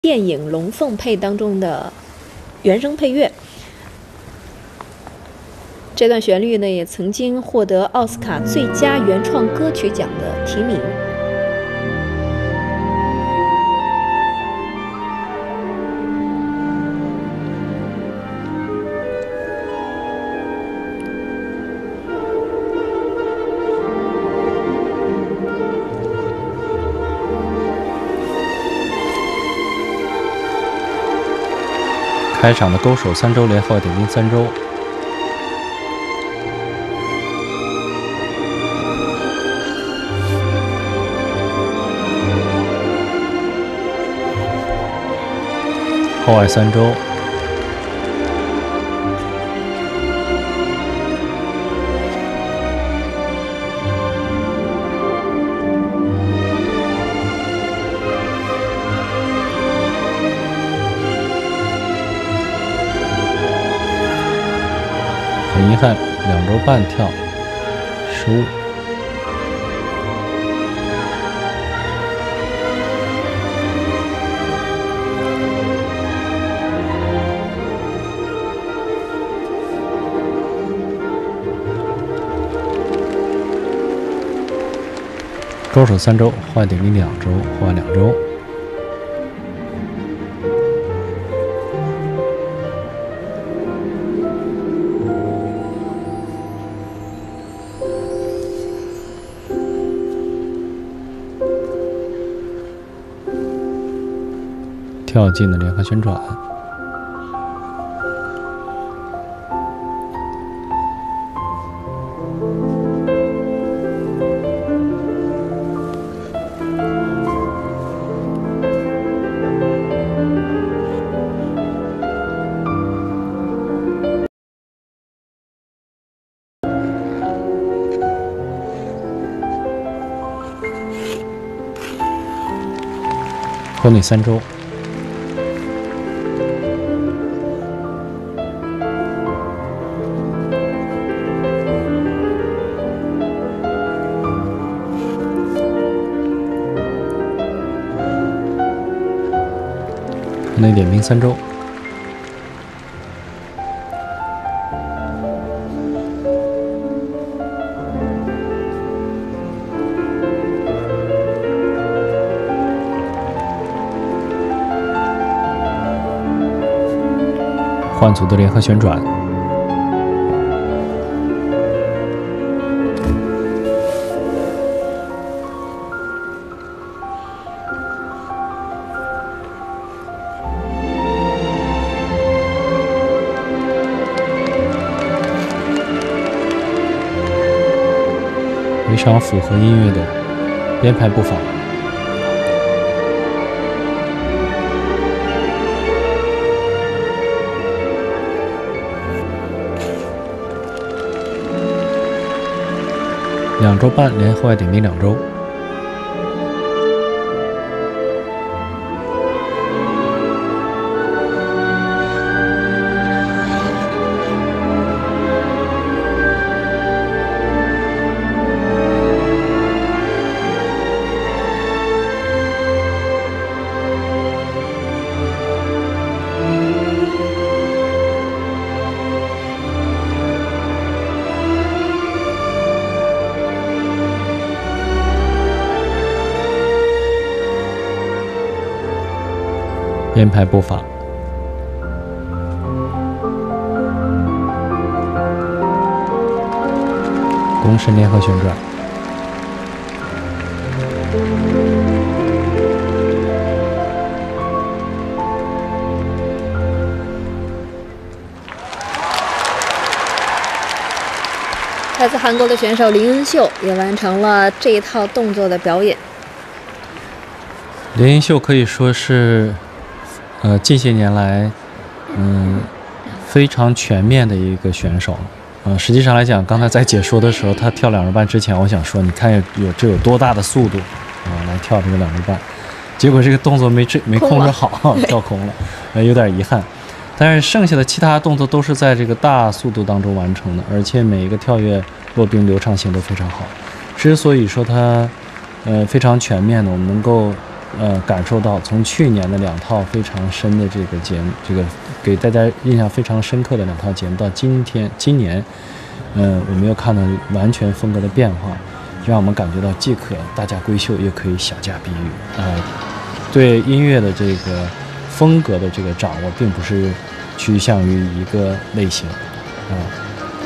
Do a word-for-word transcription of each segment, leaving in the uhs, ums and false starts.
电影《龙凤配》当中的原声配乐。这段旋律呢，也曾经获得奥斯卡最佳原创歌曲奖的提名。 开场的勾手三周连后点兵三周，后外三周，很遗憾，两周半跳失误。勾手三周，后外点兵两周，后外两周。跳进的联合旋转，后内三周。内点兵三周，换组的联合旋转，非常符合音乐的编排步伐。两周半连后外点兵两周。编排步伐，弓身联合旋转， 来自韩国的选手林恩秀也完成了这一套动作的表演。 林恩秀可以说是呃，近些年来，嗯，非常全面的一个选手。呃，实际上来讲，刚才在解说的时候，他跳两周半之前，我想说，你看有这有多大的速度啊、呃，来跳这个两周半，结果这个动作没这没控制好，跳空了，呃，有点遗憾。但是剩下的其他动作都是在这个大速度当中完成的，而且每一个跳跃落冰流畅性都非常好。之所以说它，呃，非常全面的，我们能够呃感受到，从去年的两套非常深的这个节目，这个给大家印象非常深刻的两套节目，到今天今年，嗯、呃，我们又看到完全风格的变化，让我们感觉到既可大驾闺秀，也可以小家碧玉啊、呃。对音乐的这个风格的这个掌握，并不是趋向于一个类型啊。呃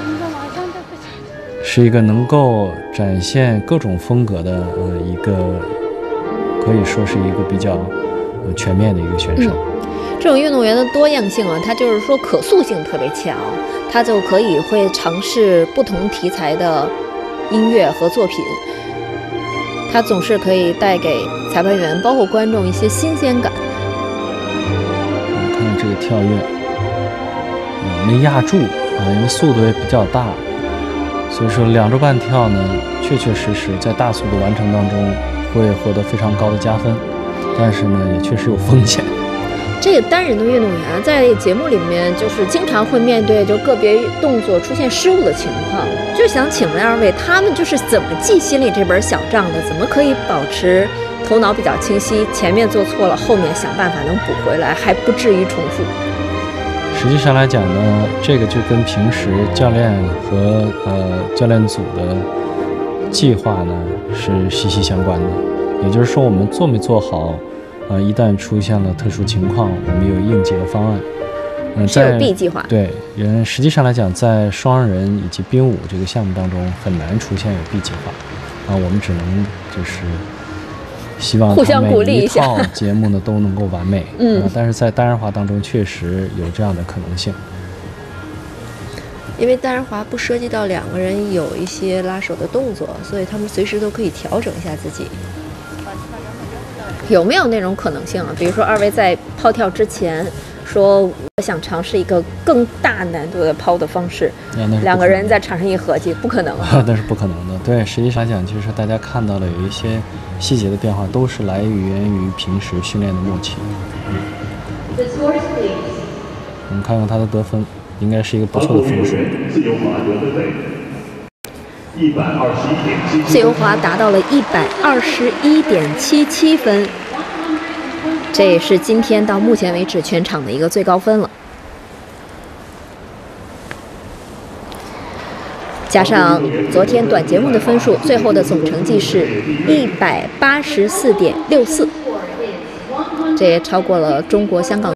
是一个能够展现各种风格的呃一个，可以说是一个比较呃全面的一个选手。 嗯、这种运动员的多样性啊，它就是说可塑性特别强，他就可以会尝试不同题材的音乐和作品，他总是可以带给裁判员包括观众一些新鲜感。 看看这个跳跃，呃、没压住啊，因为速度也比较大。所以说两周半跳呢，确确实实在大速度完成当中会获得非常高的加分，但是呢也确实有风险。 这个单人的运动员在节目里面就是经常会面对就个别动作出现失误的情况，就想请问二位，他们就是怎么记心里这本小账的？怎么可以保持头脑比较清晰，前面做错了，后面想办法能补回来，还不至于重复？ 实际上来讲呢，这个就跟平时教练和呃教练组的计划呢是息息相关的。也就是说，我们做没做好，呃，一旦出现了特殊情况，我们有应急的方案。嗯、呃， 是有 B 计划。 对，人实际上来讲，在双人以及冰舞这个项目当中，很难出现有 B 计划。啊，我们只能就是希望互相鼓励一套节目呢都能够完美， 嗯、 呃，但是在单人滑当中确实有这样的可能性， 因为单人滑不涉及到两个人有一些拉手的动作，所以他们随时都可以调整一下自己。 有没有那种可能性啊？比如说二位在抛跳之前说我想尝试一个更大难度的抛的方式，两个人在场上一合计，不可能啊， 那是不可能的。对，实际上来讲，就是大家看到了有一些细节的变化，都是来源于平时训练的默契。我们看看他的得分，应该是一个不错的分数。 自由滑得分为一百二十一点七七， 自由滑达到了一百二十一点七七分，这也是今天到目前为止全场的一个最高分了。加上昨天短节目的分数，最后的总成绩是一百八十四点六四，这也超过了中国香港